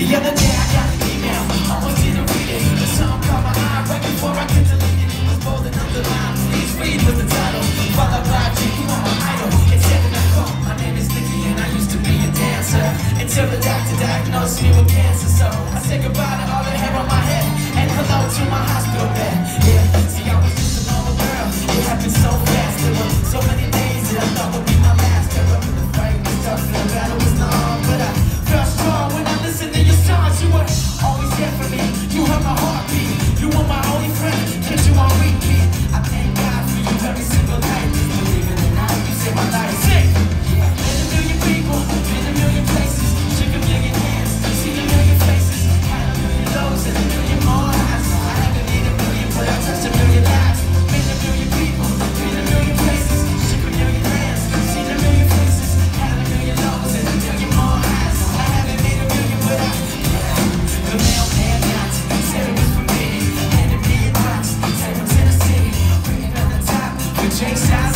The other day I got an email, almost didn't read it. The song caught my eye right before I could delete it. It was bold and underlined, please read was the title. Father Logic, you are my idol. It's 7 o'clock, my name is Nicky and I used to be a dancer until the doctor diagnosed me with cancer. So I said goodbye to all the hair on my head and hello to my hospital bed. Yeah, see I was just a normal girl. It happened so fast, there were so many days that I thought would be my last. Kept up with the fight and stuff and the battle was long, but I felt strong when I listened to your songs. You were always there for me, you heard my heartbeat. You were my only friend, kept you on repeat. I thank God for you every single night. Just believing in how you saved my life. Sing! Been a million people, been a million places, shook a million hands, seen a million faces, had a million lows and a million more highs. I haven't made a million, but I touched a million lives. Been a million people, been a million places, shook a million hands, seen a million faces, had a million lows and a million more highs. I haven't made a million, but the mailman knocked, said it was for me. Handed me a box, take him to the city, bring it on the top, with Jay Styles.